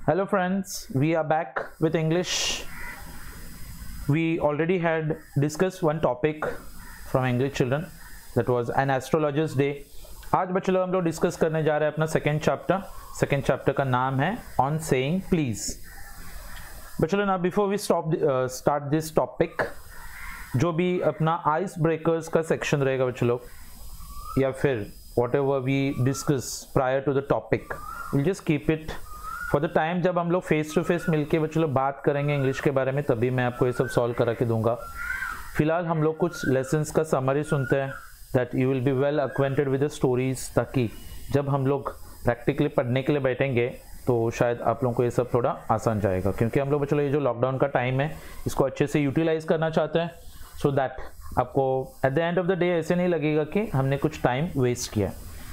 Hello friends, we are back with English. We already had discussed one topic from English children, that was an astrologer's day. आज बच्चों लोग हम लोग discuss करने जा रहे हैं अपना सेकेंड चैप्टर का नाम है ऑन सेइंग प्लीज. बच्चों लोग, now before we start this topic, जो भी अपना आइस ब्रेकर्स का सेक्शन रहेगा बच्चों लोग, या फिर whatever we discuss prior to the topic, we'll just keep it for the time जब हम लोग फेस टू फेस मिलके बच्चों लोग बात करेंगे इंग्लिश के बारे में, तभी मैं आपको ये सब सॉल्व करा के दूंगा. फिलहाल हम लोग कुछ लेसन्स का समरी सुनते हैं, that you will be well acquainted with the stories, ताकि जब हम लोग प्रैक्टिकली पढ़ने के लिए बैठेंगे तो शायद आप लोगों को ये सब थोड़ा आसान जाएगा. क्योंकि हम लोग बच्चों ये जो लॉकडाउन का टाइम है इसको अच्छे से यूटिलाइज करना चाहते हैं, सो दैट आपको at the end of the day ऐसे नहीं लगेगा कि हमने कुछ टाइम वेस्ट किया.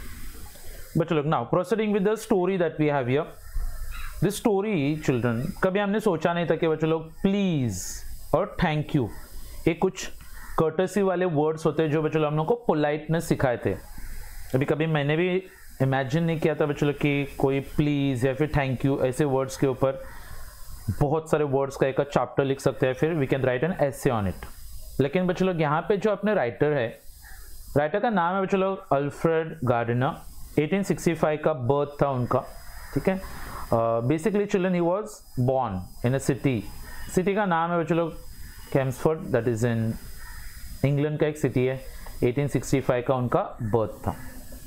बच्चों लोग, now proceeding with the story that we have here. This story children, कभी हमने सोचा नहीं था कि बच्चों लोग प्लीज और थैंक यू ये कुछ कर्टसी वाले वर्ड्स होते हैं जो बच्चों लोग हम लोग को पोलाइटनेस सिखाए थे. अभी कभी मैंने भी इमेजिन नहीं किया था बच्चों लोग कि कोई प्लीज या फिर थैंक यू ऐसे वर्ड्स के ऊपर बहुत सारे वर्ड्स का एक चैप्टर लिख सकते हैं, फिर we can write an essay on it. लेकिन बच्चों लोग यहाँ पे जो अपने राइटर है, राइटर का नाम है बच्चों लोग अल्फ्रेड गार्डनर. 1865 का बर्थ था उनका. ठीक है. Basically children, he was born in a city का नाम है बच्चों लोग Chelmsford, that is in England का एक सिटी है. 1865 का उनका बर्थ था.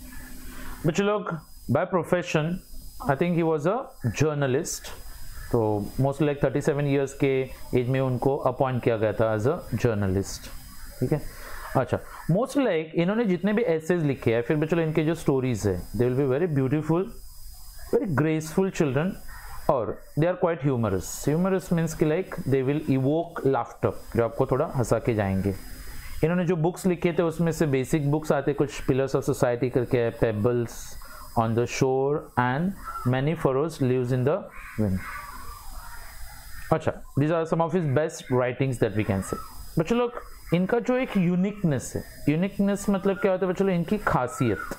बच्चों लोग, by profession I think he was a journalist. तो मोस्टली लाइक 37 ईयर्स के एज में उनको अपॉइंट किया गया था एज अ जर्नलिस्ट. ठीक है. अच्छा, मोस्टली लाइक इन्होंने जितने भी एसेज लिखे हैं, फिर बच्चों इनके जो स्टोरीज है, they will be very beautiful, very graceful children, और they are quite humorous. Humorous means कि like they will evoke laughter, जो आपको थोड़ा हंसा के जाएंगे. इन्होंने जो बुक्स लिखे थे उसमें से बेसिक बुक्स आते, कुछ पिलर्स ऑफ सोसाइटी करके है, pebbles on the shore and many furrows leaves in the wind. अच्छा, these are some of his best writings that we can say. बच्चों लोग, इनका जो एक यूनिकनेस है, यूनिकनेस मतलब क्या होता है बच्चों लोग, इनकी खासियत.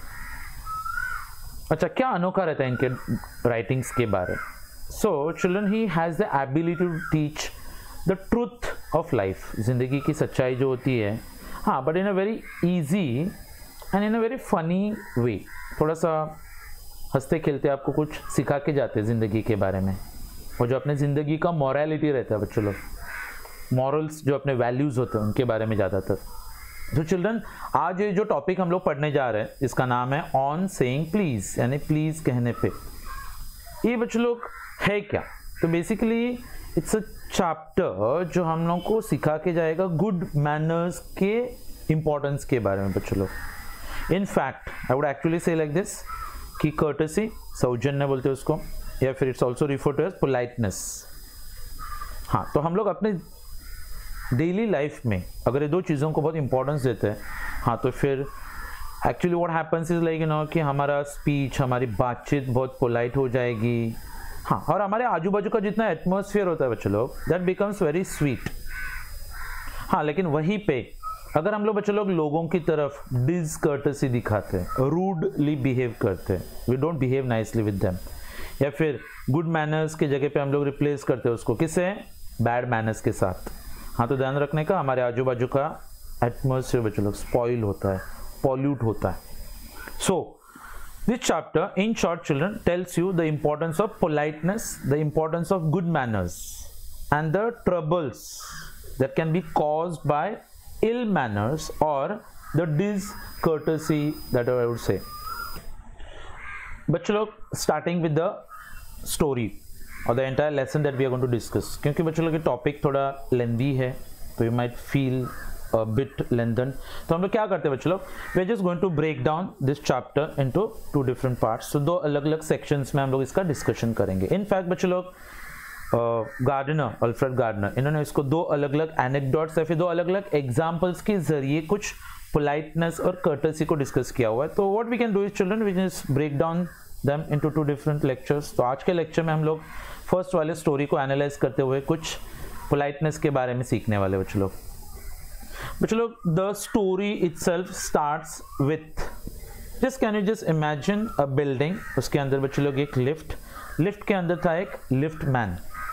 अच्छा, क्या अनोखा रहता है इनके राइटिंग्स के बारे. So children, he has the ability to teach the truth of life, जिंदगी की सच्चाई जो होती है, हाँ, but in a very easy and in a very funny way. थोड़ा सा हंसते खेलते आपको कुछ सिखा के जाते हैं ज़िंदगी के बारे में, और जो अपने ज़िंदगी का मॉरलिटी रहता है बच्चों लोग, मॉरल्स जो अपने वैल्यूज़ होते हैं उनके बारे में ज़्यादातर. तो चिल्ड्रन, आज ये जो टॉपिक हम लोग पढ़ने जा रहे हैं इसका नाम है ऑन सेइंग प्लीज, यानी प्लीज कहने पे. ये बच्चों लोग है क्या? तो बेसिकली इट्स अ चैप्टर जो हम लोग को सिखा के जाएगा गुड मैनर्स के इंपॉर्टेंस के बारे में बच्चों लोग. In fact I would actually say like this कि कर्टसी, सौजन्य बोलते हैं उसको, या फिर it's also refer to as politeness. हाँ, तो हम लोग अपने डेली लाइफ में अगर ये दो चीज़ों को बहुत इंपॉर्टेंस देते हैं, हाँ, तो फिर actually what happens is like कि हमारा स्पीच, हमारी बातचीत बहुत पोलाइट हो जाएगी. हाँ, और हमारे आजू बाजू का जितना एटमॉस्फेयर होता है बच्चों लोग, दैट बिकम्स वेरी स्वीट. हाँ, लेकिन वहीं पे अगर हम लोग बच्चों लोग लोगों की तरफ डिसकर्टसी दिखाते हैं, रूडली बिहेव करते हैं, we don't behave nicely with them, या फिर गुड मैनर्स की जगह पे हम लोग रिप्लेस करते हैं उसको किससे? बैड मैनर्स के साथ. हाँ, तो ध्यान रखने का, हमारे आजू बाजू का एटमॉस्फेयर बच्चों लोग स्पॉइल होता है, पॉल्यूट होता है. So this chapter in short children tells you the importance of politeness, the importance of good manners and the troubles that can be caused by ill manners और the discourtesy that I would say. बच्चों लोग, starting with the story और the entire lesson that we are going to discuss. क्योंकि बच्चों लोग ये topic थोड़ा lengthy है, तो you might feel a bit lengthen. तो हम लोग क्या करते हैं बच्चों लोग, we are just going to break down this chapter into 2 different parts. तो 2 अलग अलग सेक्शंस में हम लोग इसका डिस्कशन करेंगे. इनफैक्ट बच्चों लोग, गार्डनर, अल्फ्रेड गार्डनर, इन्होंने इसको 2 अलग अलग एनेक्डोट्स या फिर 2 अलग अलग एग्जाम्पल्स के जरिए कुछ पोलाइटनेस और कर्टसी को डिस्कस किया हुआ है. तो what we can do is children, we just break down them into 2 different lectures. तो आज के लेक्चर में हम लोग फर्स्ट वाले स्टोरी को एनालाइज करते हुए कुछ पोलाइटनेस के बारे में सीखने वाले बच्चों लोग. The story itself starts with, just can you just imagine a building, उसके अंदर बच्चों लोग एक लिफ्ट, लिफ्ट के अंदर था एक लिफ्ट मैन।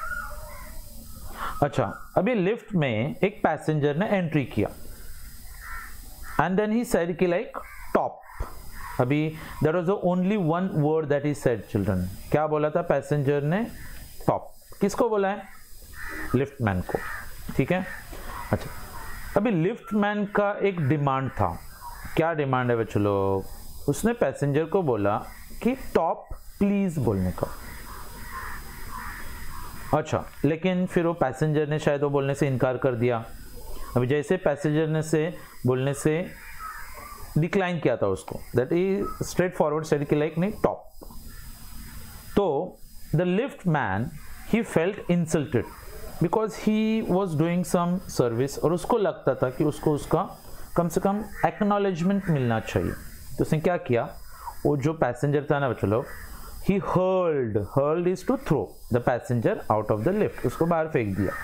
अच्छा, अभी लिफ्ट में एक पैसेंजर ने एंट्री किया एंड देन ही सेड कि लाइक टॉप। अभी that was the only one word that he said children. क्या बोला था पैसेंजर ने? टॉप। किसको बोला है? लिफ्ट मैन को। ठीक है। अच्छा, अभी लिफ्ट मैन का एक डिमांड था। क्या डिमांड है बच्चों लोग? उसने पैसेंजर को बोला कि टॉप प्लीज बोलने का। अच्छा, लेकिन फिर वो पैसेंजर ने शायद वो बोलने से इनकार कर दिया। अभी जैसे पैसेंजर ने से बोलने से डिक्लाइन किया था उसको, that is straight forward said कि लाइक नहीं टॉप। तो the lift man he felt insulted because he was doing some service, और उसको लगता था कि उसको उसका कम से कम एक्नॉलेजमेंट मिलना चाहिए। तो उसने क्या किया? वो जो पैसेंजर था ना बच्चों लोग, he hurled is to throw the passenger out of the lift, उसको बाहर फेंक दिया।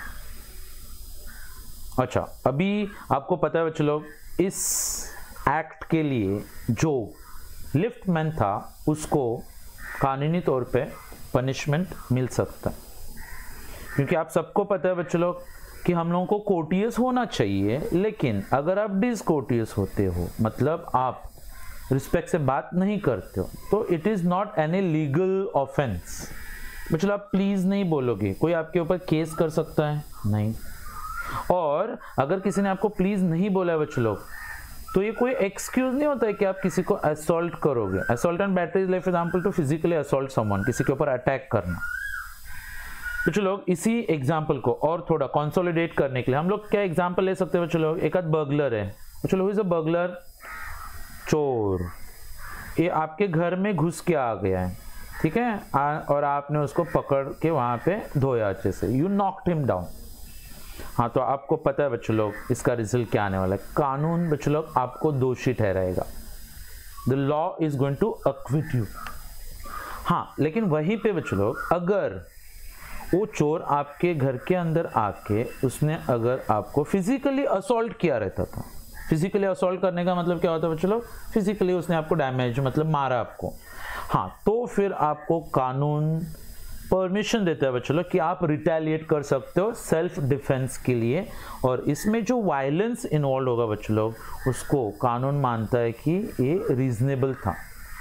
अच्छा, अभी आपको पता है बच्चों लोग, इस एक्ट के लिए जो लिफ्ट मैन था उसको कानूनी तौर पे पनिशमेंट मिल सकता है, क्योंकि आप सबको पता है बच्चों लोग कि हम लोगों को कोर्टियस होना चाहिए, लेकिन अगर आप डिसकोर्टियस होते हो, मतलब आप रिस्पेक्ट से बात नहीं करते हो, तो it is not any legal offence. मतलब आप प्लीज नहीं बोलोगे, कोई आपके ऊपर केस कर सकता है? नहीं। और अगर किसी ने आपको प्लीज नहीं बोला है बच्चों लोग, तो ये कोई एक्सक्यूज नहीं होता है कि आप किसी को असॉल्ट करोगे। Assault and battery is like example to physically assault someone, किसी के ऊपर अटैक करना। बच्चों लोग इसी एग्जाम्पल को और थोड़ा कंसोलिडेट करने के लिए हम लोग क्या एग्जाम्पल ले सकते हैं बच्चों लोग? एक आध बर्गलर है बच्चों लोग, इज अ बर्गलर, चोर। ये आपके घर में घुस के आ गया है, ठीक है, और आपने उसको पकड़ के वहां पे धोया अच्छे से, यू नॉक्ड हिम डाउन। हाँ, तो आपको पता है बच्चों लोग इसका रिजल्ट क्या आने वाला है? कानून बच्चों लोग आपको दोषी ठहराएगा। The law is going to acquit you. हाँ, लेकिन वहीं पे बच्चों लोग अगर वो चोर आपके घर के अंदर आके उसने अगर आपको फिजिकली असॉल्ट किया रहता था, फिजिकली असॉल्ट करने का मतलब क्या होता है बच्चों लोग? फिजिकली उसने आपको डैमेज, मतलब मारा आपको। हाँ, तो फिर आपको कानून परमिशन देता है बच्चों लोग कि आप रिटेलिएट कर सकते हो सेल्फ डिफेंस के लिए, और इसमें जो वायलेंस इन्वॉल्व होगा बच्चों लोग, उसको कानून मानता है कि ये रीजनेबल था।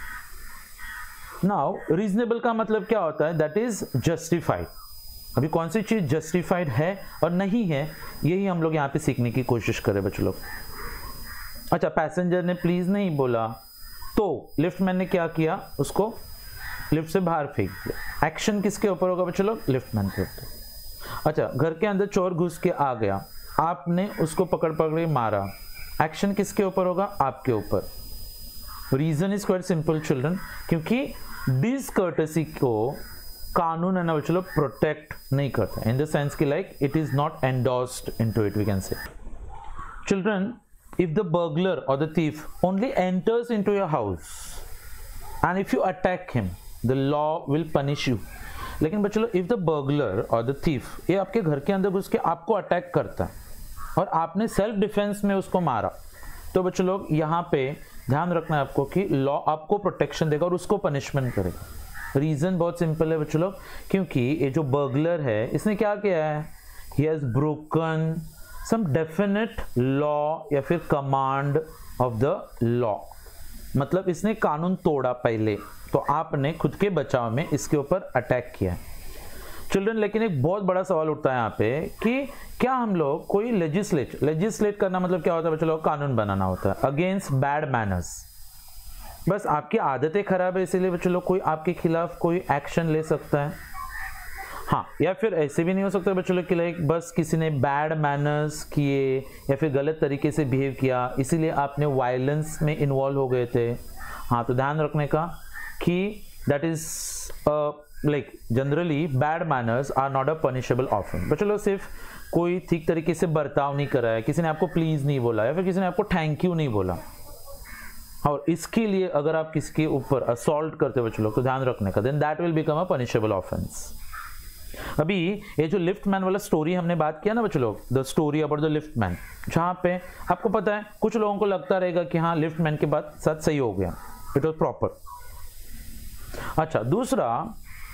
नाउ रीजनेबल का मतलब क्या होता है? That is justified. अभी कौन सी चीज जस्टिफाइड है और नहीं है, यही हम लोग यहाँ पे सीखने की कोशिश करें बच्चों लोग। अच्छा, पैसेंजर ने प्लीज नहीं बोला, तो लिफ्ट मैन ने क्या किया? उसको लिफ्ट से बाहर फेंक दिया। एक्शन किसके ऊपर होगा बच्चों लोग? लिफ्ट मैन के ऊपर। अच्छा, घर के अंदर चोर घुस के आ गया, आपने उसको पकड़ के मारा, एक्शन किसके ऊपर होगा? आपके ऊपर। Reason is quite simple children, क्योंकि डिसकर्टेसी को कानून है ना बच्चों लोग प्रोटेक्ट नहीं करता, इन द सेंस कि like it is not endorsed into it, we can say. Children, if the burglar or the thief only enters into your house and if you attack him, the law will punish you. लेकिन बच्चों लोग, if the burglar or the thief ये आपके घर के अंदर घुस के आपको अटैक करता है और आपने सेल्फ डिफेंस में उसको मारा, तो बच्चों लोग यहाँ पे ध्यान रखना है आपको कि लॉ आपको प्रोटेक्शन देगा और उसको पनिशमेंट करेगा। रीजन बहुत सिंपल है बच्चों लोग, क्योंकि ये जो बर्गलर है इसने क्या किया है? he has broken some definite law या फिर command of the law, मतलब इसने कानून तोड़ा पहले, तो आपने खुद के बचाव में इसके ऊपर अटैक किया है। चिल्ड्रन, लेकिन एक बहुत बड़ा सवाल उठता है यहाँ पे कि क्या हम लोग कोई लेजिस्लेट करना मतलब क्या होता है बच्चों लोग? कानून बनाना होता है अगेंस्ट बैड मैनर्स। बस आपकी आदतें खराब है इसीलिए बच्चों लोग कोई आपके खिलाफ कोई एक्शन ले सकता है। हाँ, या फिर ऐसे भी नहीं हो सकता बच्चों लोग कि लाइक बस किसी ने बैड मैनर्स किए या फिर गलत तरीके से बिहेव किया, इसीलिए आपने वायलेंस में इन्वॉल्व हो गए थे। हाँ, तो ध्यान रखने का कि that is like generally bad manners are not a punishable offence. बच्चों लोग सिर्फ कोई ठीक तरीके से बर्ताव नहीं करा है, किसी ने आपको प्लीज नहीं बोला या फिर किसी ने आपको थैंक यू नहीं बोला, और इसके लिए अगर आप किसी के ऊपर असॉल्ट करते हो बच्चों लोग, तो ध्यान रखने का, then that will become a punishable offence. अभी ये जो लिफ्ट मैन वाला स्टोरी हमने बात किया ना बच्चों लोग, the story about the lift man, जहां पे आपको पता है कुछ लोगों को लगता रहेगा कि हाँ लिफ्ट मैन के बाद साथ सही हो गया, इट वॉज प्रॉपर। अच्छा, दूसरा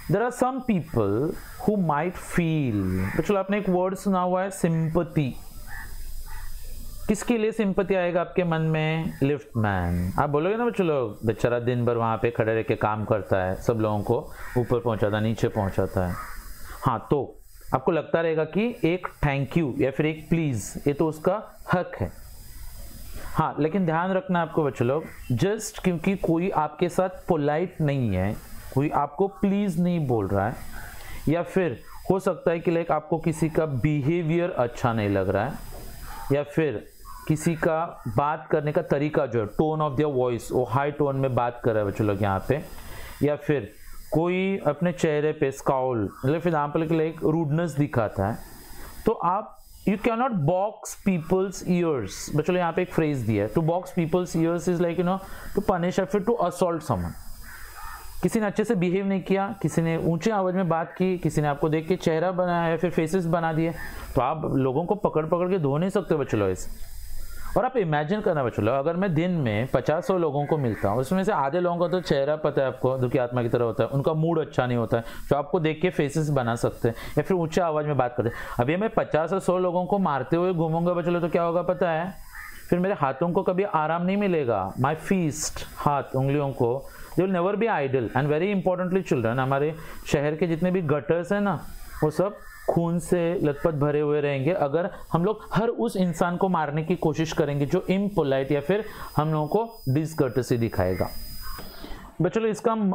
there are some people who might feel, बच्चों आपने एक वर्ड सुना हुआ है सिंपैथी। किसके लिए सिंपैथी आएगा आपके मन में? Lift man. आप बोलोगे ना बच्चों लोग बेचारा दिन भर वहां पे खड़े रह के काम करता है, सब लोगों को ऊपर पहुंचाता नीचे पहुंचाता है। हाँ, तो आपको लगता रहेगा कि एक थैंक यू या फिर एक प्लीज ये तो उसका हक है। हाँ, लेकिन ध्यान रखना आपको बच्चों लोग, जस्ट क्योंकि कोई आपके साथ पोलाइट नहीं है, कोई आपको प्लीज नहीं बोल रहा है, या फिर हो सकता है कि लाइक आपको किसी का बिहेवियर अच्छा नहीं लग रहा है, या फिर किसी का बात करने का तरीका जो है, टोन ऑफ देयर वॉइस, वो हाई टोन में बात कर रहा है बच्चों लोग यहाँ पे, या फिर कोई अपने चेहरे पे स्काउल, मतलब फॉर एग्जाम्पल के लिए एक रूडनेस दिखाता है, तो आप you can not box people's ears. बच्चों यहाँ पे एक फ्रेज दिया है, to box people's ears is like to punish या फिर टू असॉल्ट समवन। किसी ने अच्छे से बिहेव नहीं किया, किसी ने ऊंचे आवाज में बात की, किसी ने आपको देख के चेहरा बनाया या फिर फेसेस बना दिए, तो आप लोगों को पकड़ पकड़ के धो नहीं सकते बच्चों लोग इस। और आप इमेजिन करना बच्चों लोग, अगर मैं दिन में 50-100 लोगों को मिलता हूँ, उसमें से आधे लोगों का तो चेहरा पता है आपको दुखी आत्मा की तरह होता है, उनका मूड अच्छा नहीं होता है, जो आपको देख के फेसेस बना सकते हैं या फिर ऊंचे आवाज में बात करते हैं। अभी मैं 50 और 100 लोगों को मारते हुए घूमूंगा बच्चों लोग, तो क्या होगा पता है? फिर मेरे हाथों को कभी आराम नहीं मिलेगा। माई फीस्ट, हाथ उंगलियों को, they will never be idle. And very importantly children, हमारे शहर के जितने भी गटर्स हैं ना, वो सब खून से लथपथ भरे हुए रहेंगे अगर हम लोग हर उस इंसान को मारने की कोशिश करेंगे जो इम्पोलाइट या फिर हम लोगों को डिसकर्टेसी दिखाएगा। बच्चों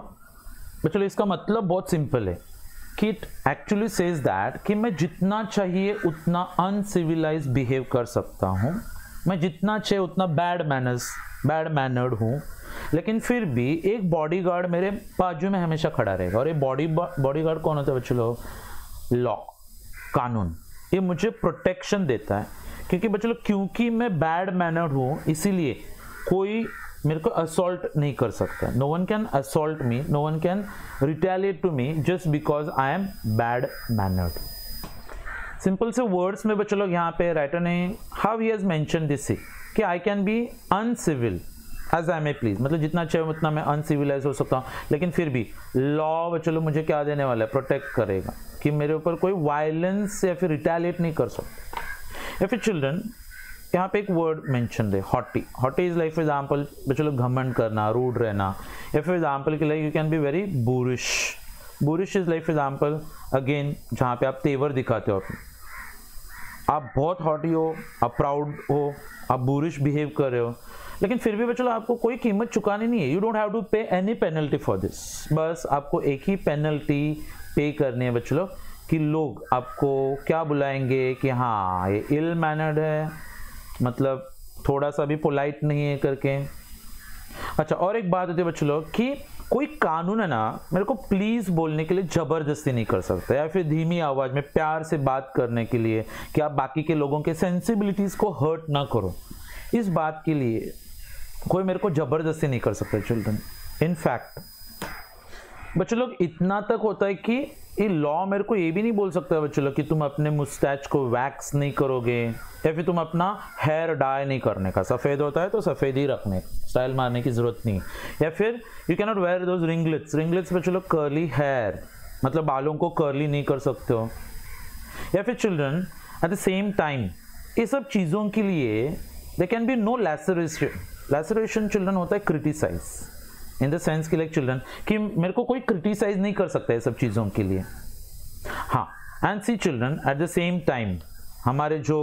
इसका मतलब बहुत सिंपल है कि इट एक्चुअली सेज दैट कि मैं जितना चाहिए उतना अनसिविलाइज बिहेव कर सकता हूँ, मैं जितना चाहिए उतना बैड मैनर्ड हूँ, लेकिन फिर भी एक बॉडीगार्ड मेरे बाजू में हमेशा खड़ा रहेगा। और ये बॉडीगार्ड कौन होता है बच्चों लोग? लॉ, कानून। ये मुझे प्रोटेक्शन देता है, क्योंकि बच्चों लोग क्योंकि मैं बैड मैनर्ड हूँ इसीलिए कोई मेरे को असॉल्ट नहीं कर सकता। No one can assault me, no one can retaliate to me just because I am bad mannered. Simple से वर्ड्स में बच्चों लोग यहाँ पे राइटर ने how he has mention this कि I can be uncivil as I may please, मतलब जितना चाहिए उतना मैं अनसिविलाइज हो सकता हूँ, लेकिन फिर भी लॉ बच्चों लोग मुझे क्या देने वाला है? प्रोटेक्ट करेगा कि मेरे ऊपर कोई वायलेंस या फिर रिटेलिएट नहीं कर सकता। या फिर चिल्ड्रन यहाँ पे एक वर्ड मेंशन है, haughty. Haughty is like for example बच्चों लोग घमंड करना, रूड रहना, या फिर एग्जाम्पल के लिए you can be very boorish. Boorish is like for example again जहाँ पे आप तेवर दिखाते हो अपने, आप बहुत हॉटी हो, आप प्राउड हो, आप बुरिश बिहेव कर रहे हो, लेकिन फिर भी बच्चों आपको कोई कीमत चुकानी नहीं है। You don't have to pay any penalty for this. बस आपको एक ही पेनल्टी पे करनी है बच्चों लोग कि लोग आपको क्या बुलाएंगे कि हाँ ये इल मैनर्ड है, मतलब थोड़ा सा भी पोलाइट नहीं है करके। अच्छा, और एक बात होती है बच्चों लोग कि कोई कानून है ना मेरे को प्लीज बोलने के लिए जबरदस्ती नहीं कर सकता, या फिर धीमी आवाज में प्यार से बात करने के लिए कि आप बाकी के लोगों के सेंसिबिलिटीज को हर्ट ना करो, इस बात के लिए कोई मेरे को जबरदस्ती नहीं कर सकता चिल्ड्रन। इनफैक्ट बच्चों लोग इतना तक होता है कि ये लॉ मेरे को ये भी नहीं बोल सकता बच्चों लोग कि तुम अपने मुस्टैच को वैक्स नहीं करोगे, या फिर तुम अपना हेयर डाई नहीं करने का, सफेद होता है तो सफेद ही रखने, स्टाइल मारने की जरूरत नहीं। या फिर you can not wear those ringlets. Ringlets बच्चों लोग कर्ली हेयर, मतलब बालों को कर्ली नहीं कर सकते हो। या फिर children at the same time ये सब चीजों के लिए there can be no laceration. Laceration children होता है क्रिटिसाइज, इन द सेंस कि लाइक चिल्ड्रन कि मेरे को कोई क्रिटिसाइज नहीं कर सकता है सब चीजों के लिए। हाँ, and see children at the same time हमारे जो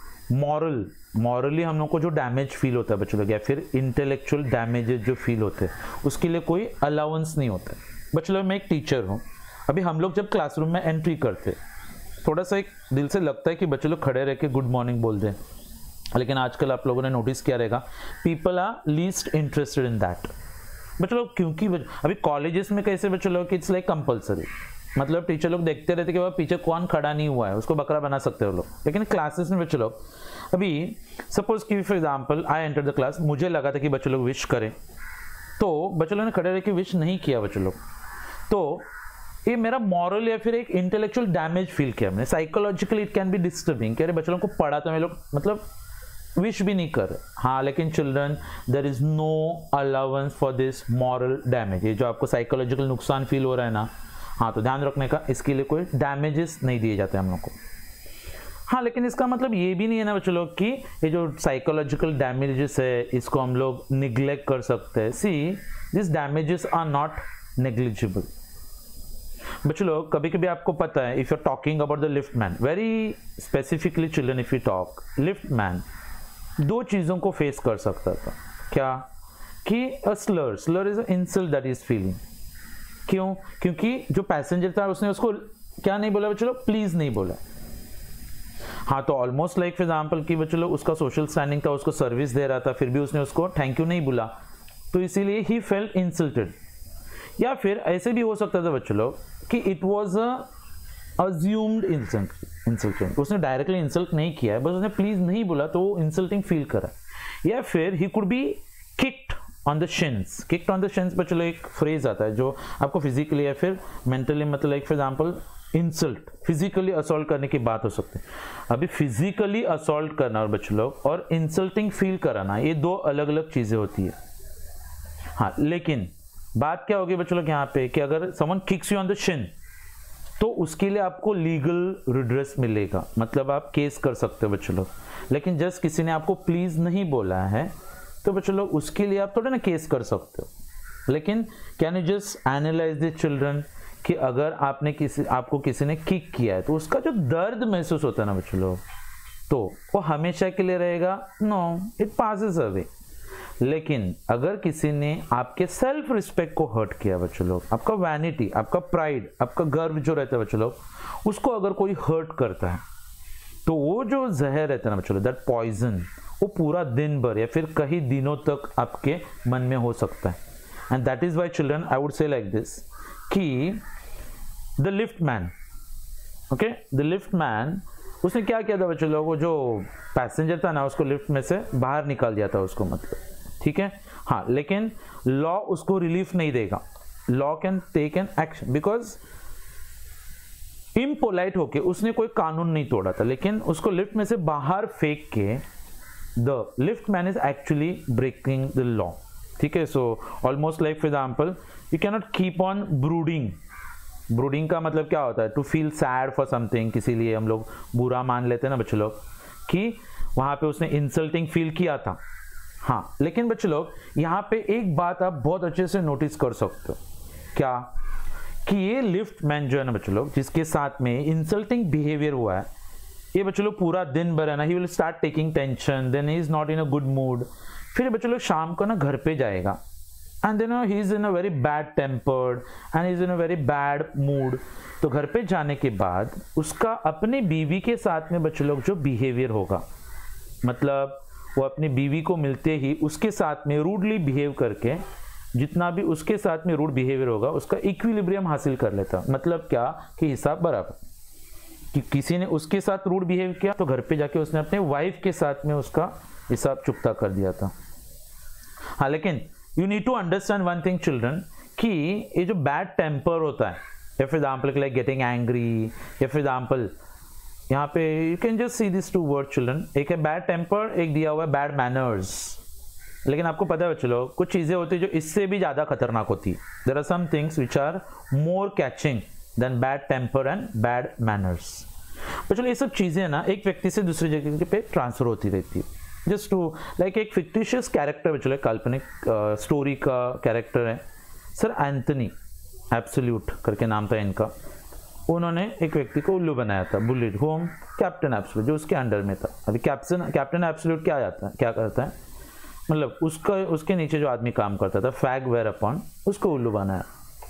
मॉरली हम लोग को जो डैमेज फील होता है बच्चों लोग, या फिर इंटेलेक्चुअल डैमेजेस जो फील होते हैं उसके लिए कोई अलाउंस नहीं होता है। बच्चों लोग मैं एक टीचर हूँ, अभी हम लोग जब क्लासरूम में एंट्री करते थोड़ा सा एक दिल से लगता है कि बच्चों लोग खड़े रह के गुड मॉर्निंग बोल दें, लेकिन आजकल आप लोगों ने नोटिस किया रहेगा people are least interested in that. बच्चों लोग क्योंकि अभी कॉलेजेस में कैसे बच्चों लोग इट्स लाइक कंपलसरी, मतलब टीचर लोग देखते रहते कि वह पीछे कौन खड़ा नहीं हुआ है उसको बकरा बना सकते हो लोग, लेकिन क्लासेस में बच्चों लोग अभी सपोज कि for example I enter the class, मुझे लगा था कि बच्चों लोग विश करें, तो बच्चों लोगों ने खड़े रह के विश नहीं किया बच्चों लोग, तो ये मेरा मॉरल या फिर एक इंटेलेक्चुअल डैमेज फील किया मैंने। Psychologically it can be disturbing कि अरे बच्चों लोगों को पढ़ा तो मैं लोग मतलब विश भी नहीं कर। हाँ, लेकिन children there is no allowance for this moral damage. ये जो आपको साइकोलॉजिकल नुकसान फील हो रहा है ना, हाँ, तो ध्यान रखने का, इसके लिए कोई डैमेजेस नहीं दिए जाते हम लोग को। हाँ, लेकिन इसका मतलब ये भी नहीं है ना बच्चों लोग कि ये जो साइकोलॉजिकल डैमेजेस है इसको हम लोग निग्लेक्ट कर सकते हैं। See, this damages are not negligible. बच्चों लोग, कभी कभी आपको पता है, if you are talking about the lift man, very specifically children, if you talk, lift man दो चीजों को फेस कर सकता था। क्या? कि a slur is a insult that is feeling. क्यों? क्योंकि जो पैसेंजर था उसने उसको क्या नहीं बोला बच्चों लोग? प्लीज नहीं बोला। हाँ, तो ऑलमोस्ट लाइक फॉर एग्जाम्पल कि बच्चों लोग उसका सोशल स्टैंडिंग था, उसको सर्विस दे रहा था, फिर भी उसने उसको थैंक यू नहीं बोला, तो इसीलिए ही फेल्ट इंसल्टेड। या फिर ऐसे भी हो सकता था बच्चों लोग कि it was a assumed insulting, उसने डायरेक्टली इंसल्ट नहीं किया है, बस उसने प्लीज नहीं बोला तो वो इंसल्टिंग फील करा। या फिर he could be kicked on the shins. Kicked on the shins बच्चों लोग एक फ्रेज आता है जो आपको फिजिकली या फिर मेंटली, मतलब like for example insult, physically assault करने की बात हो सकती है। अभी फिजिकली असॉल्ट करना और बच्चों लोग और इंसल्टिंग फील कराना, ये दो अलग अलग चीजें होती है। हाँ, लेकिन बात क्या होगी बच्चों लोग यहाँ पे कि अगर someone kicks you on the shin तो उसके लिए आपको लीगल रिड्रेस मिलेगा, मतलब आप केस कर सकते हो बच्चों लोग। लेकिन जस्ट किसी ने आपको प्लीज नहीं बोला है तो बच्चों लोग उसके लिए आप थोड़ा ना केस कर सकते हो। लेकिन can you just analyse the children कि अगर आपको किसी ने किक किया है तो उसका जो दर्द महसूस होता है ना बच्चों लोग, तो वो हमेशा के लिए रहेगा? No, it passes away. लेकिन अगर किसी ने आपके सेल्फ रिस्पेक्ट को हर्ट किया बच्चों लोग, आपका वैनिटी, आपका प्राइड, आपका गर्व जो रहता है बच्चों लोग, उसको अगर कोई हर्ट करता है तो वो जो जहर रहता है ना बच्चों लोग, दैट पॉइजन, वो पूरा दिन भर या फिर कई दिनों तक आपके मन में हो सकता है। And that is why children, I would say like this कि the lift man, okay, the lift man, उसने क्या किया था बच्चों लोग, वो जो पैसेंजर था ना उसको लिफ्ट में से बाहर निकाल दिया था उसको, मतलब ठीक है। हाँ, लेकिन लॉ उसको रिलीफ नहीं देगा। Law can take an action because impolite होके उसने कोई कानून नहीं तोड़ा था, लेकिन उसको लिफ्ट में से बाहर फेंक के the lift man is actually breaking the law. ठीक है, so almost like for example you can not keep on brooding. Brooding का मतलब क्या होता है? To feel sad for something, किसी लिए हम लोग बुरा मान लेते हैं ना बच्चों लोग कि वहां पे उसने इंसल्टिंग फील किया था। हाँ, लेकिन बच्चों लोग यहाँ पे एक बात आप बहुत अच्छे से नोटिस कर सकते हो, क्या? कि ये लिफ्ट मैन जो है ना बच्चों लोग, जिसके साथ में इंसल्टिंग बिहेवियर हुआ है, ये बच्चों लोग पूरा दिन भर है ना, he will start taking tension, then he is not in a good mood. फिर बच्चों लोग शाम को ना घर पे जाएगा and then he is in a very bad tempered and is in a very bad mood. तो घर पे जाने के बाद उसका अपने बीवी के साथ में बच्चों लोग जो बिहेवियर होगा, मतलब वो अपनी बीवी को मिलते ही उसके साथ में रूडली बिहेव करके, जितना भी उसके साथ में रूड बिहेवियर होगा उसका इक्विलिब्रियम हासिल कर लेता। मतलब क्या कि हिसाब बराबर, कि किसी ने उसके साथ रूड बिहेव किया तो घर पे जाके उसने अपने वाइफ के साथ में उसका हिसाब चुकता कर दिया था। हाँ, लेकिन you need to understand one thing children, कि ये जो बैड टेम्पर होता है, या फिर एग्जाम्पल लाइक गेटिंग एंग्री, या फिर एग्जाम्पल यहाँ पे you can just see this two word children, एक है बैड टेम्पर, एक दिया हुआ है बैड मैनर्स। लेकिन आपको पता है बच्चों लोग, कुछ चीजें होती है जो इससे भी ज्यादा खतरनाक होती है। There are some things which are more catching than bad temper and bad manners. बच्चों ये सब चीजें ना एक व्यक्ति से दूसरी जगह पे ट्रांसफर होती रहती है। जस्ट टू लाइक एक फिक्टिशियस कैरेक्टर बच्चों, काल्पनिक स्टोरी का कैरेक्टर है सर एंथनी एब्सोल्यूट करके नाम था इनका। उन्होंने एक व्यक्ति को उल्लू बनाया था, बुलिड होम कैप्टन एब्सोल्यूट जो उसके अंडर में था। अभी कैप्टन एब्सोल्यूट क्या करता है, मतलब उसके नीचे जो आदमी काम करता था, फैग वेयर अपॉन, उसको उल्लू बनाया।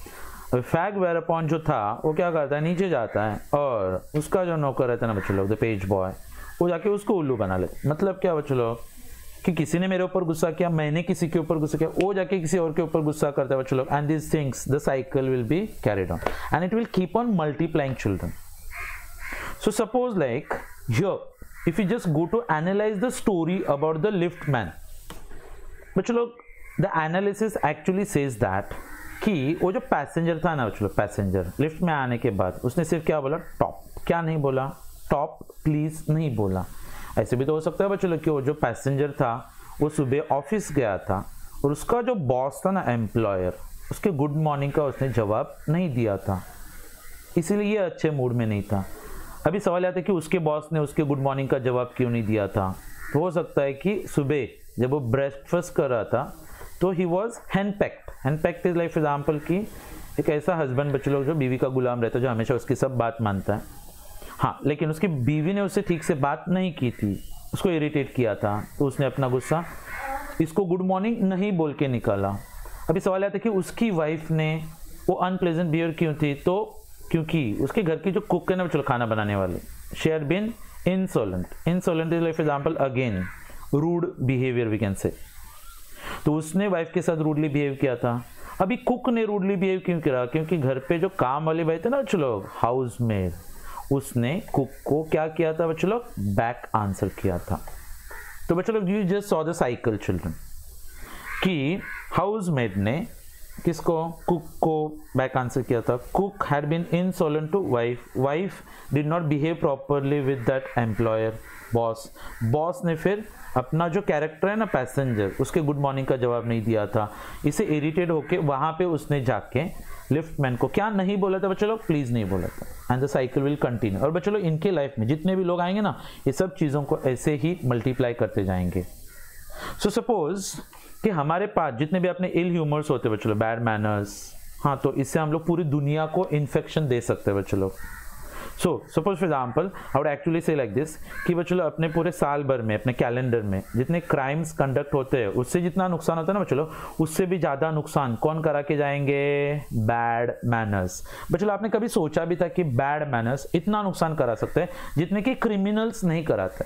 अभी फैग वेयर अपॉन जो था वो क्या करता है, नीचे जाता है और उसका जो नौकर रहता है ना बच्चों लोग, द पेज बॉय, वो जाके उसको उल्लू बना लेते। मतलब क्या बच्चों लोग, कि किसी ने मेरे ऊपर गुस्सा किया, मैंने किसी के ऊपर गुस्सा किया, वो जाके किसी और के ऊपर गुस्सा करता है बच्चों लोग, and this things the cycle will be carried on and it will keep on multiplying children. So suppose like here if you just go to analyse the story about the lift man बच्चों लोग, the analysis actually says that कि वो जो passenger था ना बच्चों लोग, passenger lift में आने के बाद उसने सिर्फ क्या बोला, टॉप, क्या नहीं बोला, टॉप प्लीज नहीं बोला। ऐसे भी तो हो सकता है बच्चों लोग कि वो जो पैसेंजर था वो सुबह ऑफिस गया था और उसका जो बॉस था ना एम्प्लॉयर, उसके गुड मॉर्निंग का उसने जवाब नहीं दिया था। इसीलिए ये अच्छे मूड में नहीं था। अभी सवाल आता है कि उसके बॉस ने उसके गुड मॉर्निंग का जवाब क्यों नहीं दिया था। तो हो सकता है कि सुबह जब वो ब्रेकफास्ट कर रहा था तो he was henpecked. Henpecked is like example कि एक ऐसा हस्बैंड बच्चे लोग जो बीवी का गुलाम रहता है, जो हमेशा उसकी सब बात मानता है। हाँ, लेकिन उसकी बीवी ने उससे ठीक से बात नहीं की थी, उसको इरिटेट किया था, तो उसने अपना गुस्सा इसको गुड मॉर्निंग नहीं बोल के निकाला। अभी सवाल आता है कि उसकी वाइफ ने वो अनप्लेजेंट बिहेवियर क्यों थी, तो क्योंकि उसके घर की जो कुक है ना, चलो खाना बनाने वाले, she had been insolent. Insolent is like example again rude behaviour we can say. तो उसने वाइफ के साथ रूडली बिहेव किया था। अभी कुक ने रूडली बिहेव क्यों किया, क्योंकि घर पे जो काम वाले भाई थे ना बच्चों लोग, हाउस मेड, उसने कुक को क्या किया था बच्चों लोग, बैक आंसर किया था। तो बच्चों लोग you just saw the cycle children कि हाउस मेड ने किसको, कुक को बैक आंसर किया था। Cook had been insolent to wife, wife did not behave properly with that employer boss, boss ने फिर अपना जो कैरेक्टर है ना पैसेंजर, उसके गुड मॉर्निंग का जवाब नहीं दिया था। इसे इरिटेट होके वहां पे उसने जाके लिफ्टमैन को क्या नहीं बोला था बच्चों लोग, प्लीज नहीं बोला था। And the cycle will continue. और बच्चों लोग इनके लाइफ में जितने भी लोग आएंगे ना, ये सब चीजों को ऐसे ही मल्टीप्लाई करते जाएंगे। सो सपोज कि हमारे पास जितने भी अपने इल ह्यूमर्स होते हैं बच्चों लोग, बैड मैनर्स, हाँ, तो इससे हम लोग पूरी दुनिया को इन्फेक्शन दे सकते हैं बच्चों लोग। So suppose for example I would actually say like this कि बच्चों लोग अपने पूरे साल भर में, अपने कैलेंडर में जितने क्राइम्स कंडक्ट होते हैं, उससे जितना नुकसान होता है ना बच्चों लोग, उससे भी ज़्यादा नुकसान कौन करा के जाएंगे, बैड मैनर्स। बच्चों लोग आपने कभी सोचा भी था कि बैड मैनर्स इतना नुकसान करा सकते हैं जितने कि क्रिमिनल्स नहीं कराते।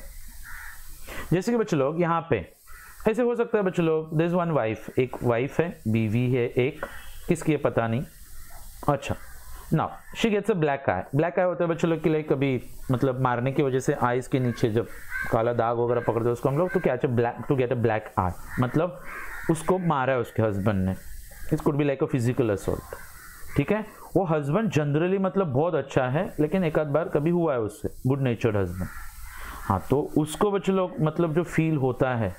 जैसे कि बच्चों लोग यहाँ पे ऐसे हो सकता है बच्चों लोग, देयर इज वन वाइफ, एक वाइफ है, बीवी है एक, किसकी है पता नहीं। अच्छा, now she gets a black eye. Black eye होता है बच्चों लोग के लिए कभी मतलब मारने की वजह से आईज के नीचे जब काला दाग वगैरह पकड़ते हैं उसको हम लोग, तो क्या to get a black eye, मतलब उसको मारा है उसके हस्बैंड ने। It could be like a physical assault, ठीक है। वो हस्बैंड जनरली मतलब बहुत अच्छा है, लेकिन एक आध बार कभी हुआ है उससे, गुड नेचर्ड हस्बैंड, हाँ, तो उसको बच्चों लोग मतलब जो फील होता है।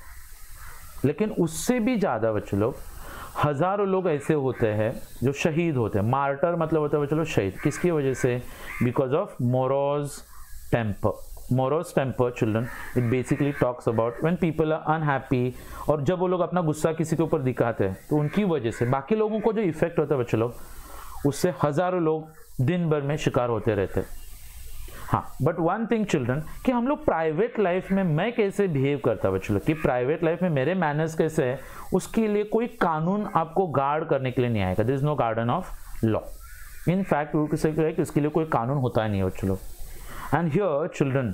लेकिन उससे भी ज़्यादा बच्चों लोग, हज़ारों लोग ऐसे होते हैं जो शहीद होते हैं। मार्टर मतलब होता है बच्चों लोग शहीद, किसकी वजह से, because of morose temper. Morose temper children, it basically talks about when people are unhappy, और जब वो लोग अपना गुस्सा किसी के ऊपर दिखाते हैं तो उनकी वजह से बाकी लोगों को जो इफेक्ट होता है बच्चों लोग, उससे हज़ारों लोग दिन भर में शिकार होते रहते हैं। हाँ, बट वन थिंग चिल्ड्रन कि हम लोग प्राइवेट लाइफ में मैं कैसे बिहेव करता बच्चों लोग, कि प्राइवेट लाइफ में मेरे मैनर्स कैसे है, उसके लिए कोई कानून आपको गार्ड करने के लिए नहीं आएगा। There is no garden of law. In fact उसके लिए कोई कानून होता ही नहीं है बच्चों लोग। And here children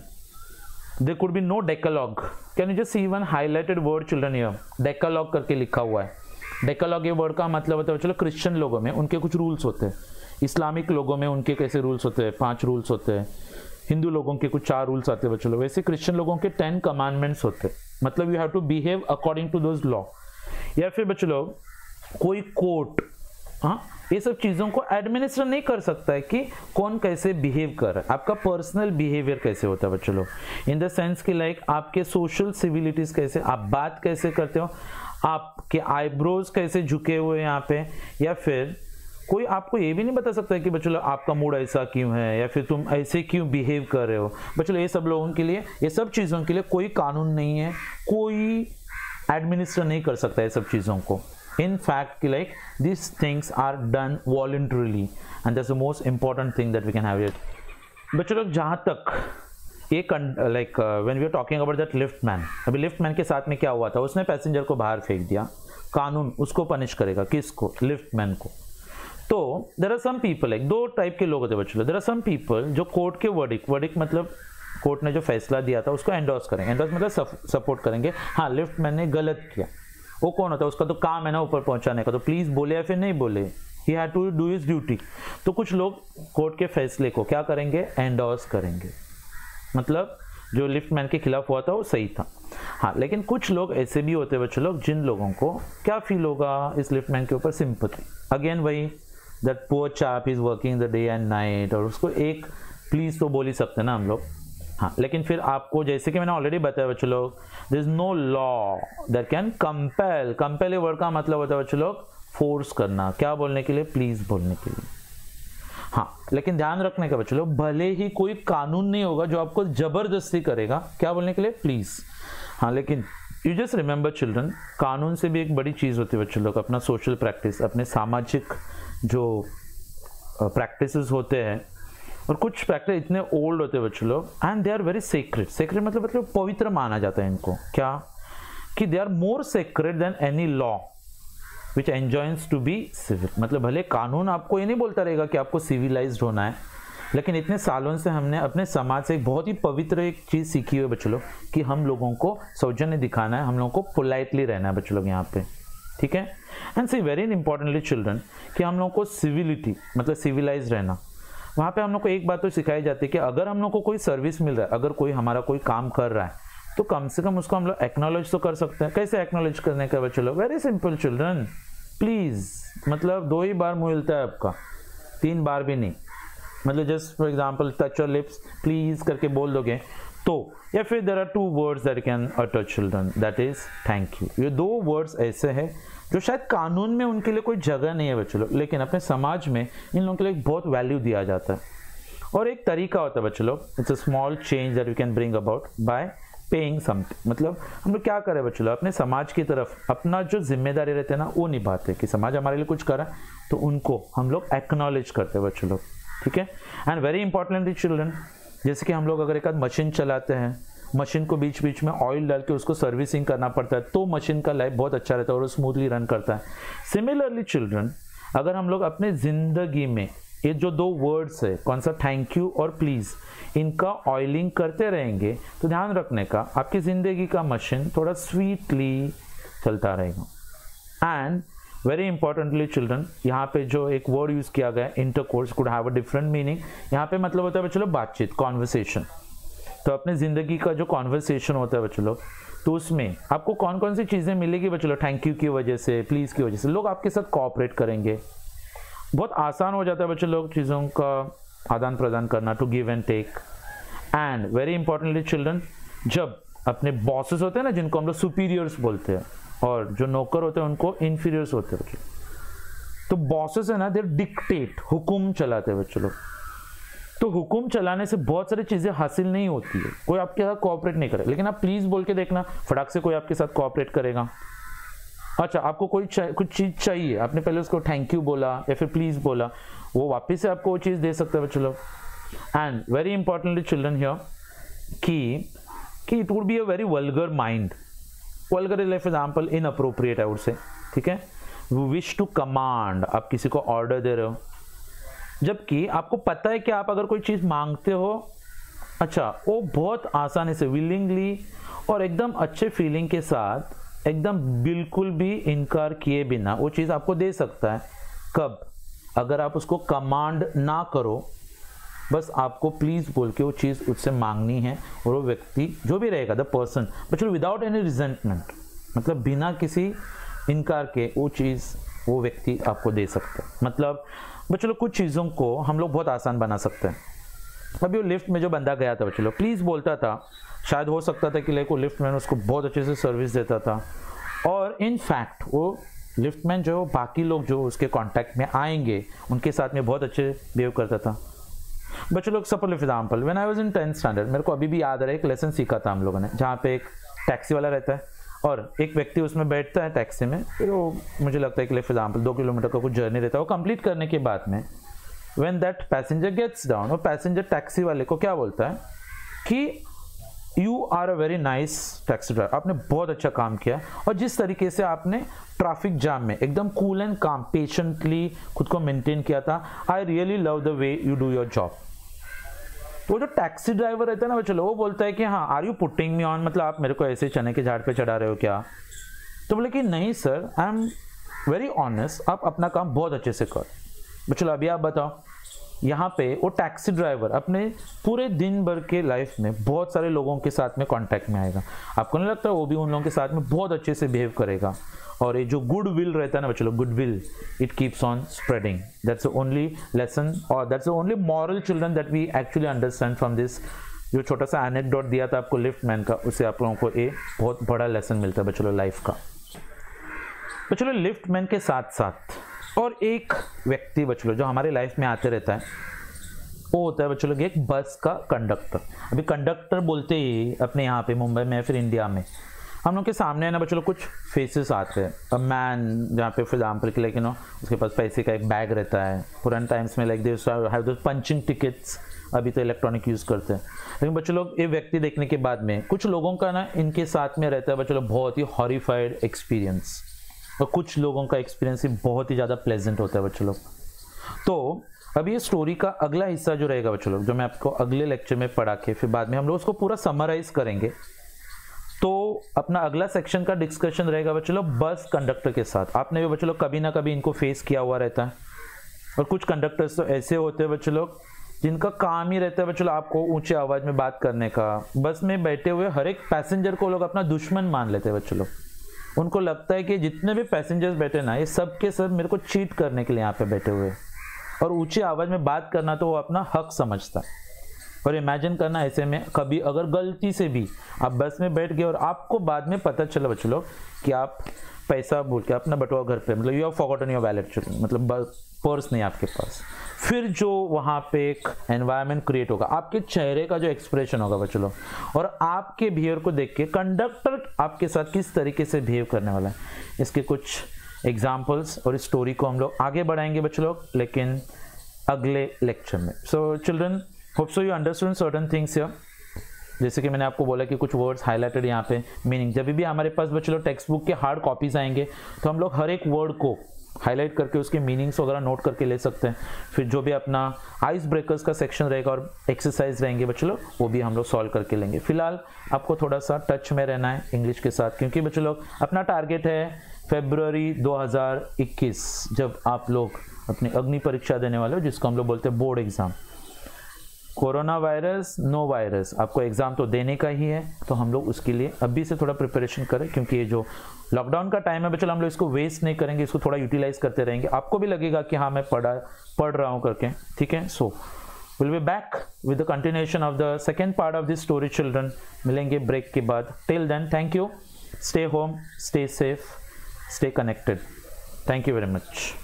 there could be no decalogue. Can you just see one highlighted word children here, decalogue करके लिखा हुआ है। डेकालॉग ये वर्ड का मतलब होता है बच्चों लोग, क्रिश्चियन लोगों में उनके कुछ रूल्स होते हैं, इस्लामिक लोगों में उनके कैसे रूल्स होते हैं, 5 रूल्स होते हैं, हिंदू लोगों के कुछ 4 रूल्स आते हैं बच्चों लोग, वैसे क्रिश्चियन लोगों के 10 कमांडमेंट्स होते हैं। मतलब you have to behave according to those law. या फिर बच्चों लोग कोई कोर्ट, हाँ, ये सब चीज़ों को एडमिनिस्टर नहीं कर सकता है कि कौन कैसे बिहेव कर रहा है, आपका पर्सनल बिहेवियर कैसे होता है बच्चों लोग, इन द सेंस कि लाइक आपके सोशल सिविलिटीज कैसे, आप बात कैसे करते हो, आपके आईब्रोज कैसे झुके हुए यहाँ पे, या फिर कोई आपको ये भी नहीं बता सकता है कि बच्चों आपका मूड ऐसा क्यों है, या फिर तुम ऐसे क्यों बिहेव कर रहे हो। बच्चों ये सब लोगों के लिए, ये सब चीज़ों के लिए कोई कानून नहीं है, कोई एडमिनिस्टर नहीं कर सकता है सब चीज़ों को। इन फैक्ट कि like this things are done voluntarily, and that's the most important thing that we can have it. बच्चों लोग जहाँ तक ये like when we are talking about that liftman, अभी लिफ्टमैन के साथ में क्या हुआ था, उसने पैसेंजर को बाहर फेंक दिया, कानून उसको पनिश करेगा, किसको, लिफ्टमैन को। तो there are some people, like 2 type के लोग होते हैं बच्चों। देयर आर सम पीपल जो कोर्ट के वर्डिक्ट मतलब कोर्ट ने जो फैसला दिया था उसको एंडोर्स करेंगे, एंडोर्स मतलब सपोर्ट करेंगे। हाँ, लिफ्टमैन ने गलत किया, वो कौन होता है, उसका तो काम है ना ऊपर पहुंचाने का, तो प्लीज बोले या फिर नहीं बोले, he had to do his duty. तो कुछ लोग कोर्ट के फैसले को क्या करेंगे, एंडोर्स करेंगे, मतलब जो लिफ्टमैन के खिलाफ हुआ था वो सही था। हाँ, लेकिन कुछ लोग ऐसे भी होते हैं बच्चों लोग जिन लोगों को क्या फील होगा इस लिफ्टमैन के ऊपर, सिंपैथी। अगेन वही that poor chap is working the day and night, और उसको एक प्लीज तो बोल ही सकते हैं ना हम लोग। हाँ, लेकिन फिर आपको जैसे कि मैंने ऑलरेडी बताया बच्चों लोग, there is no law that can compel. Compel word का मतलब होता है बच्चों लोग फोर्स करना, क्या बोलने के लिए, प्लीज बोलने के लिए। हाँ, लेकिन ध्यान रखने का बच्चों लोग, भले ही कोई कानून नहीं होगा जो आपको जबरदस्ती करेगा क्या बोलने के लिए, प्लीज। हाँ, लेकिन यू जस्ट रिमेंबर चिल्ड्रन, कानून से भी एक बड़ी चीज होती है बच्चों लोग, अपना सोशल प्रैक्टिस, अपने सामाजिक जो प्रैक्टिसेस होते हैं, और कुछ प्रैक्टिस इतने ओल्ड होते हैं बच्चों लोग, and they are very sacred. Sacred मतलब पवित्र माना जाता है इनको, क्या कि they are more sacred than any law which enjoins to be civil. मतलब भले कानून आपको ये नहीं बोलता रहेगा कि आपको सिविलाइज्ड होना है, लेकिन इतने सालों से हमने अपने समाज से एक बहुत ही पवित्र एक चीज सीखी हुई है बच्चों लोग, कि हम लोगों को सौजन्य दिखाना है, हम लोगों को पोलाइटली रहना है बच्चों लोग यहाँ पे, ठीक है। And see very importantly children, कि हम लोगों को सिविलिटी मतलब सिविलाइज रहना, वहाँ पे हम लोग को एक बात तो सिखाई जाती है कि अगर हम लोग को कोई सर्विस मिल रहा है, अगर कोई हमारा कोई काम कर रहा है, तो कम से कम उसको हम लोग एक्नॉलेज तो कर सकते हैं। कैसे एक्नॉलेज करने का बच्चों लोग, वेरी सिंपल चिल्ड्रन, प्लीज, मतलब 2 ही बार मुंह हिलता है आपका, 3 बार भी नहीं, मतलब just for example touch your lips please करके बोल दोगे तो, या फिर there are 2 words that can utter children, that is thank you. ये 2 वर्ड्स ऐसे हैं जो शायद कानून में उनके लिए कोई जगह नहीं है बच्चों लोग, लेकिन अपने समाज में इन लोगों के लिए बहुत वैल्यू दिया जाता है। और एक तरीका होता है बच्चों लोग, it's a small change that you can bring about by paying something. मतलब हम लोग क्या करें बच्चों लोग, अपने समाज की तरफ अपना जो जिम्मेदारी रहते हैं ना वो निभाते हैं, कि समाज हमारे लिए कुछ करा तो उनको हम लोग एक्नॉलेज करते हैं बच्चों लोग, ठीक है। एंड वेरी इंपॉर्टेंटली चिल्ड्रन, जैसे कि हम लोग अगर एक आध मशीन चलाते हैं, मशीन को बीच बीच में ऑयल डाल के उसको सर्विसिंग करना पड़ता है, तो मशीन का लाइफ बहुत अच्छा रहता है और स्मूथली रन करता है। सिमिलरली चिल्ड्रन, अगर हम लोग अपने जिंदगी में ये जो 2 वर्ड्स है, कौन सा, थैंक यू और प्लीज, इनका ऑयलिंग करते रहेंगे, तो ध्यान रखने का आपकी जिंदगी का मशीन थोड़ा स्वीटली चलता रहेगा। एंड वेरी इंपॉर्टेंटली चिल्ड्रन, यहाँ पे जो एक वर्ड यूज किया गया है intercourse, could have a different meaning. यहाँ पे मतलब होता है बच्चों लोग बातचीत, कॉन्वर्सेशन। तो अपने जिंदगी का जो कॉन्वर्सेशन होता है बच्चों लोग, तो उसमें आपको कौन कौन सी चीजें मिलेगी बच्चों लोग, थैंक यू की वजह से, प्लीज की वजह से, लोग आपके साथ कोऑपरेट करेंगे, बहुत आसान हो जाता है बच्चों लोग चीज़ों का आदान प्रदान करना, to give and take. And very importantly children, जब अपने बॉसेस होते हैं ना, जिनको हम लोग सुपीरियर्स बोलते हैं, और जो नौकर होते हैं उनको इंफीरियर्स होते हैं बच्चों, तो बॉसेस है ना, दे डिक्टेट, हुक्म चलाते हैं बच्चों लोग। तो हुक्म चलाने से बहुत सारी चीजें हासिल नहीं होती है, कोई आपके साथ कोऑपरेट नहीं करे, लेकिन आप प्लीज बोल के देखना, फटाक से कोई आपके साथ कोऑपरेट करेगा। अच्छा, आपको कुछ चीज चाहिए, आपने पहले उसको थैंक यू बोला या फिर प्लीज बोला, वो वापस से आपको वो चीज दे सकता है बच्चों लोग। And very importantly children here, कि it would be a very vulgar mind, vulgar is like example inappropriate I would say, ठीक है। वी विश टू कमांड, आप किसी को ऑर्डर दे रहे हो, जबकि आपको पता है कि आप अगर कोई चीज मांगते हो, अच्छा, वो बहुत आसानी से, विलिंगली और एकदम अच्छे फीलिंग के साथ, एकदम बिल्कुल भी इनकार किए बिना वो चीज आपको दे सकता है। कब? अगर आप उसको कमांड ना करो, बस आपको प्लीज बोल के वो चीज उससे मांगनी है, और वो व्यक्ति जो भी रहेगा, the person, but without any resentment, मतलब बिना किसी इनकार के वो चीज वो व्यक्ति आपको दे सकता है। मतलब बच्चों लोग कुछ चीज़ों को हम लोग बहुत आसान बना सकते हैं। अभी वो लिफ्ट में जो बंदा गया था बच्चों लोग, प्लीज बोलता था, शायद हो सकता था कि लाइक वो लिफ्टमैन उसको बहुत अच्छे से सर्विस देता था, और इन फैक्ट वो लिफ्टमैन जो बाकी लोग जो उसके कांटेक्ट में आएंगे उनके साथ में बहुत अच्छे बिहेव करता था। बच्चों लोग, suppose example, when I was in 10th standard, मेरे को अभी भी याद आ रहा है, एक लेसन सीखा था हम लोगों ने, जहाँ पे एक टैक्सी वाला रहता है और एक व्यक्ति उसमें बैठता है टैक्सी में, फिर वो मुझे लगता है कि लाइक एग्जाम्पल 2 किलोमीटर का कुछ जर्नी रहता है, वो कंप्लीट करने के बाद में when that passenger gets down, और पैसेंजर टैक्सी वाले को क्या बोलता है कि you are a very nice taxi driver, आपने बहुत अच्छा काम किया, और जिस तरीके से आपने ट्रैफिक जाम में एकदम कूल एंड काम पेशेंटली खुद को मेंटेन किया था, I really love the way you do your job. तो जो टैक्सी ड्राइवर रहता है ना चलो, वो बोलता है कि हाँ, are you putting me on, मतलब आप मेरे को ऐसे चने के झाड़ पे चढ़ा रहे हो क्या? तो बोले कि नहीं sir, I am very honest, आप अपना काम बहुत अच्छे से कर। चलो अभी आप बताओ, यहाँ पे वो टैक्सी ड्राइवर अपने पूरे दिन भर के लाइफ में बहुत सारे लोगों के साथ में कांटेक्ट में आएगा, आपको नहीं लगता वो भी उन लोगों के साथ में बहुत अच्छे से बिहेव करेगा? और ये जो गुड विल रहता है ना बच्चों, good will, it keeps on spreading. That's the only lesson, और that's the only moral children that we actually understand from this. जो छोटा सा एनेक्डोट दिया था आपको लिफ्टमैन का, उससे आप लोगों को एक बहुत बड़ा लेसन मिलता है बच्चों लाइफ का। बच्चों लिफ्टमैन के साथ साथ और एक व्यक्ति बच्चों लोग जो हमारे लाइफ में आते रहता है वो होता है बच्चों लोग एक बस का कंडक्टर। अभी कंडक्टर बोलते ही अपने यहाँ पे मुंबई में फिर इंडिया में हम लोग के सामने है ना बच्चों लोग कुछ फेसेस आते हैं। अ मैन जहाँ पे फॉर एग्जाम्पल कि लाइक उसके पास पैसे का एक बैग रहता है। पुराने टाइम्स में like they have those punching tickets, अभी तो इलेक्ट्रॉनिक यूज़ करते हैं। लेकिन बच्चों लोग ये व्यक्ति देखने के बाद में कुछ लोगों का ना इनके साथ में रहता है बच्चों लोग बहुत ही हॉरिफाइड एक्सपीरियंस, और कुछ लोगों का एक्सपीरियंस ही बहुत ही ज़्यादा प्लेजेंट होता है बच्चों लोग। तो अभी ये स्टोरी का अगला हिस्सा जो रहेगा बच्चों लोग, जो मैं आपको अगले लेक्चर में पढ़ा के फिर बाद में हम लोग उसको पूरा समराइज करेंगे। तो अपना अगला सेक्शन का डिस्कशन रहेगा बच्चों लोग बस कंडक्टर के साथ। आपने भी बच्चों लोग कभी ना कभी इनको फेस किया हुआ रहता है। और कुछ कंडक्टर्स तो ऐसे होते हैं बच्चों लोग जिनका काम ही रहता है बच्चों लोग आपको ऊंचे आवाज में बात करने का। बस में बैठे हुए हर एक पैसेंजर को लोग अपना दुश्मन मान लेते हैं बच्चों लोग। उनको लगता है कि जितने भी पैसेंजर्स बैठे ना ये सब के सब मेरे को चीट करने के लिए यहाँ पे बैठे हुए हैं, और ऊंची आवाज में बात करना तो वो अपना हक समझता है। और इमेजिन करना ऐसे में कभी अगर गलती से भी आप बस में बैठ गए और आपको बाद में पता चला बच्चों लोग कि आप पैसा भूल के अपना बटुआ घर पे, मतलब you have forgotten your wallet, मतलब पर्स नहीं आपके पास, फिर जो वहाँ पे एक एनवायरनमेंट क्रिएट होगा, आपके चेहरे का जो एक्सप्रेशन होगा बच्चों लोग, और आपके बिहेवियर को देख के कंडक्टर आपके साथ किस तरीके से बिहेव करने वाला है, इसके कुछ एग्जाम्पल्स और इस स्टोरी को हम लोग आगे बढ़ाएंगे बच्चों लोग, लेकिन अगले लेक्चर में। So children, hope so you understood certain things here. जैसे कि मैंने आपको बोला कि कुछ वर्ड्स हाईलाइटेड यहाँ पे मीनिंग, जब भी हमारे पास बच्चों लोग टेक्स्ट बुक के हार्ड कॉपीज आएंगे तो हम लोग हर एक वर्ड को हाईलाइट करके उसके मीनिंग्स वगैरह नोट करके ले सकते हैं। फिर जो भी अपना आइस ब्रेकर्स का सेक्शन रहेगा और एक्सरसाइज रहेंगे बच्चों लोग, वो भी हम लोग सॉल्व करके लेंगे। फिलहाल आपको थोड़ा सा टच में रहना है इंग्लिश के साथ, क्योंकि बच्चों लोग अपना टारगेट है फरवरी 2021 जब आप लोग अपनी अग्नि परीक्षा देने वाले हो, जिसको हम लोग बोलते हैं board exam. Corona virus no virus, आपको एग्जाम तो देने का ही है, तो हम लोग उसके लिए अभी से थोड़ा प्रिपरेशन करें, क्योंकि ये जो लॉकडाउन का टाइम है बच्चों हम लोग इसको वेस्ट नहीं करेंगे, इसको थोड़ा यूटिलाइज करते रहेंगे। आपको भी लगेगा कि हाँ मैं पढ़ रहा हूँ करके, ठीक है। So will be back with the continuation of the second part of this story children. मिलेंगे ब्रेक के बाद। Till then thank you, stay home, stay safe, stay connected. Thank you very much.